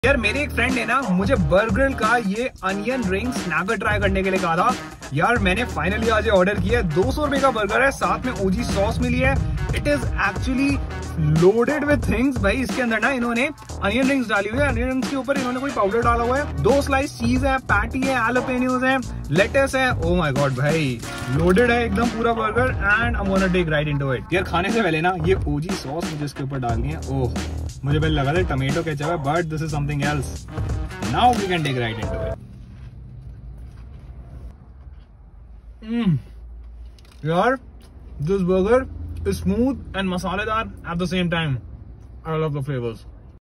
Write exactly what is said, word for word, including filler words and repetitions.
यार मेरे एक फ्रेंड ने ना मुझे बर्गर का ये अनियन रिंग स्नैकर ट्राई करने के लिए कहा था। यार मैंने फाइनली आज ऑर्डर किया है। दो सौ रुपए का बर्गर है, साथ में ओजी सॉस मिली है। It is actually loaded with things. भाई इसके अंदर ना इन्होंने अनियन रिंग्स डाली हुई है, अनियन रिंग्स के ऊपर इन्होंने कोई पाउडर डाला हुआ है, दो स्लाइस चीज है, पैटी है, एलोपेनियोज है, लेटस है। ओ माय गॉड भाई लोडेड है एकदम पूरा burger and I want to take right into it. यार खाने से पहले ना ये ओजी सॉस मुझे इसके ऊपर डालनी है। ओह मुझे पहले लगा था टमेटो केचप है, but this is something else. Now we can take right into it. Mm. यार this burger is smooth and masaledar at the same time. I love the flavors.